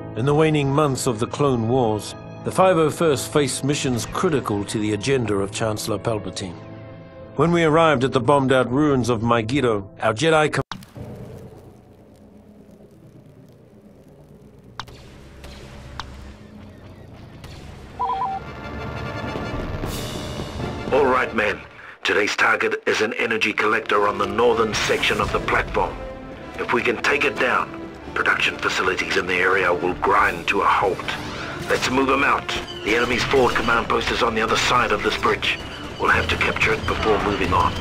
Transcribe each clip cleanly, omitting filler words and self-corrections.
In the waning months of the Clone Wars, the 501st faced missions critical to the agenda of Chancellor Palpatine. When we arrived at the bombed-out ruins of Mygeeto, our Jedi All right, men. Today's target is an energy collector on the northern section of the platform. If we can take it down, production facilities in the area will grind to a halt. Let's move them out. The enemy's forward command post is on the other side of this bridge. We'll have to capture it before moving on.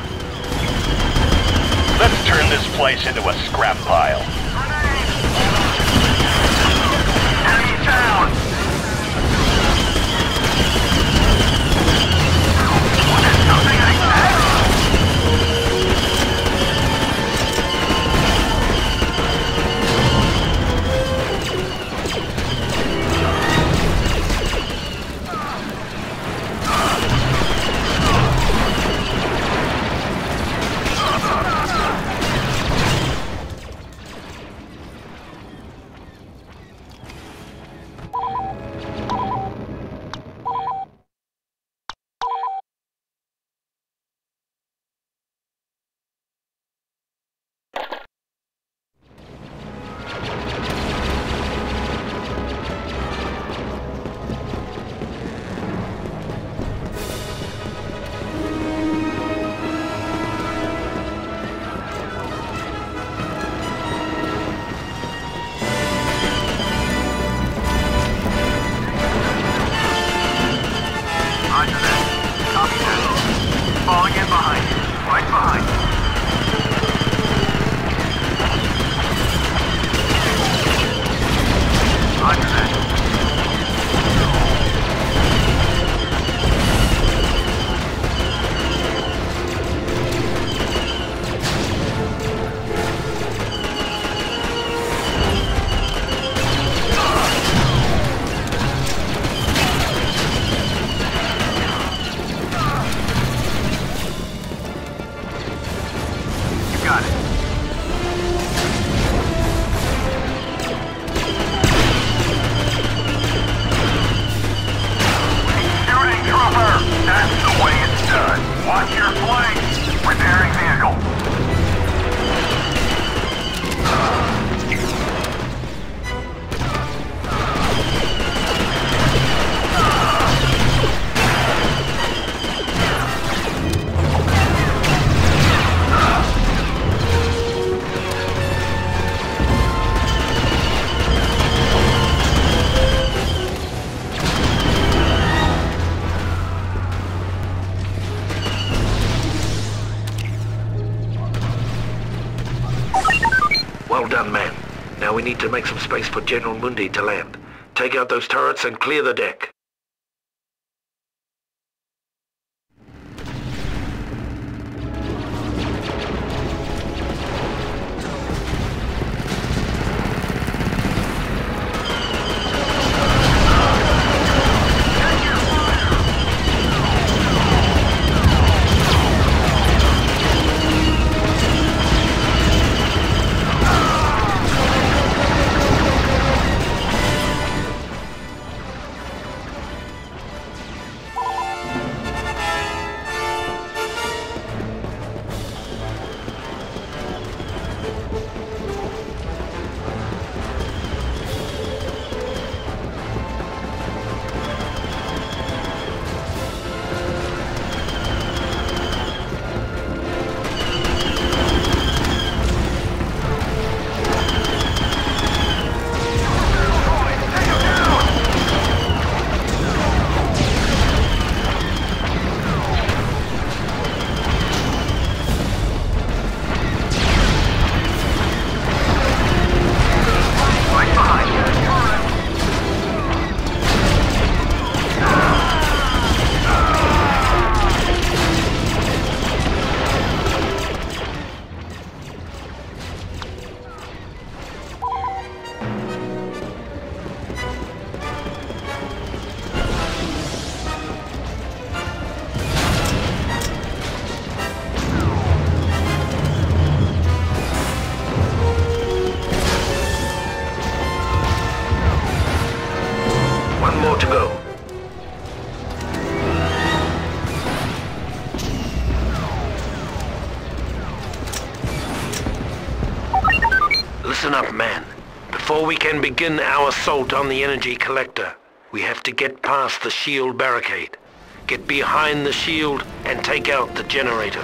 Let's turn this place into a scrap pile. Enemy down! Something like that? Falling in behind you. Right behind you. Roger that. Got it. Shooting trooper! That's the way it's done. Watch your flanks. Repairing vehicle. Well done, man. Now we need to make some space for General Mundi to land. Take out those turrets and clear the deck. Listen up, man. Before we can begin our assault on the energy collector, we have to get past the shield barricade. Get behind the shield and take out the generator.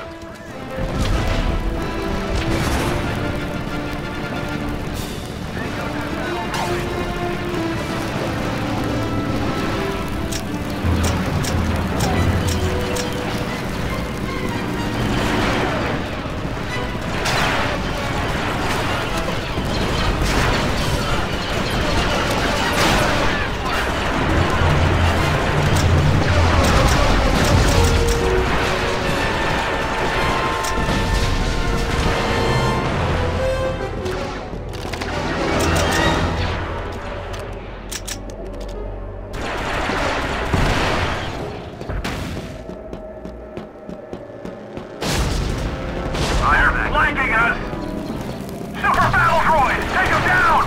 Flanking us! Super battle droid! Take him down!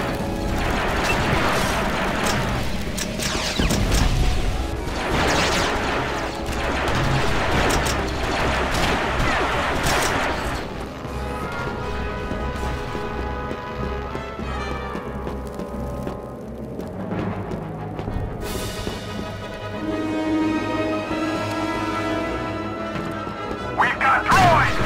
We've got droids!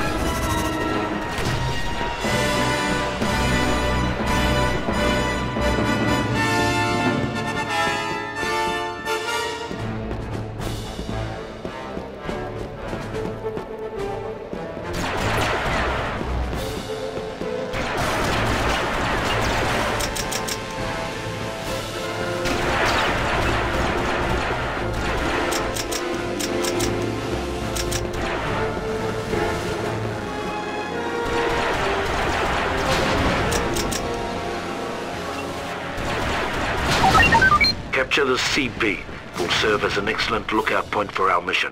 Capture the CP will serve as an excellent lookout point for our mission.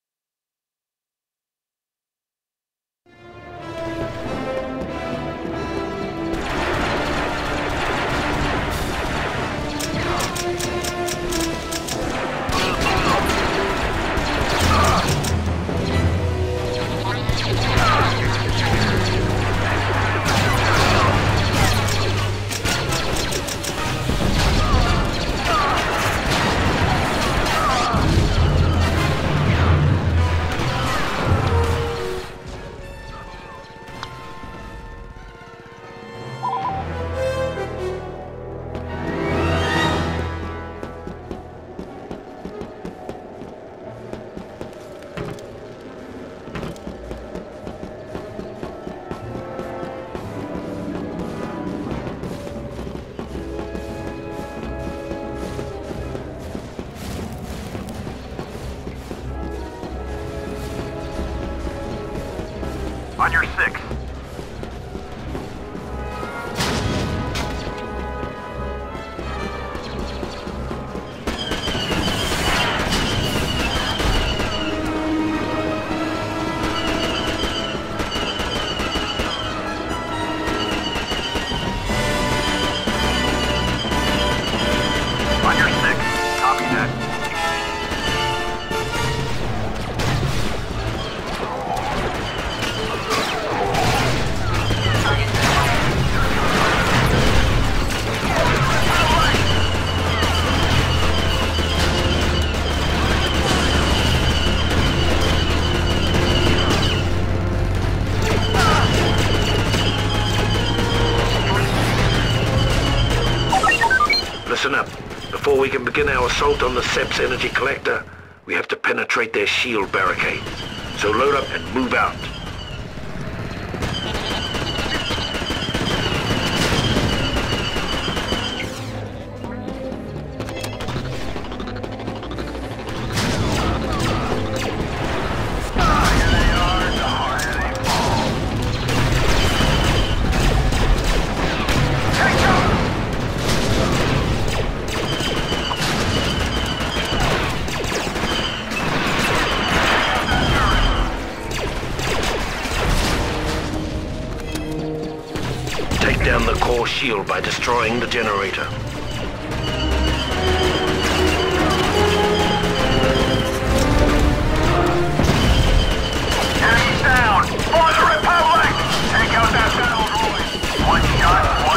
On your six. On your six. Copy that. Listen up. Before we can begin our assault on the SEP's energy collector, we have to penetrate their shield barricade. So load up and move out. Take down the core shield by destroying the generator. Enemies down! For the Republic! Take out that battle droid! One shot,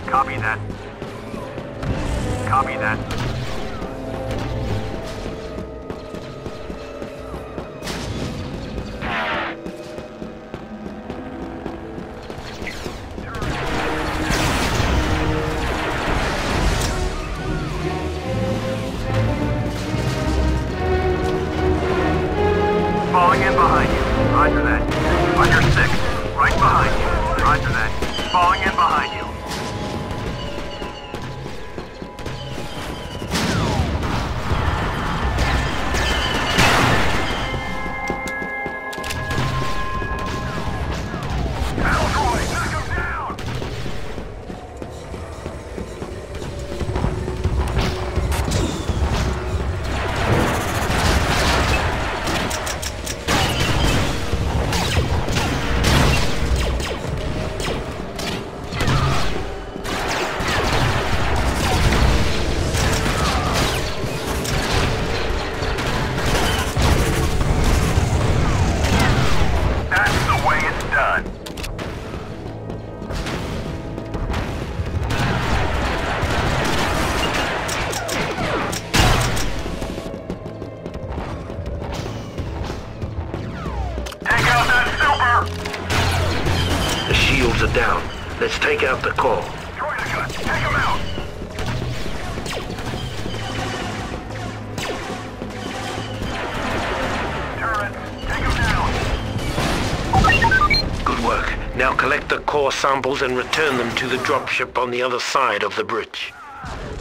Copy that. Copy that. Falling in behind you. Roger that. Under 6. Right behind you. Roger that. Falling in behind you. Alroy, knock him down! That's the way it's done. Take out that super! The shields are down. Let's take out the core. Destroy the gun. Take him out! Turret, take him down! Good work. Now collect the core samples and return them to the dropship on the other side of the bridge.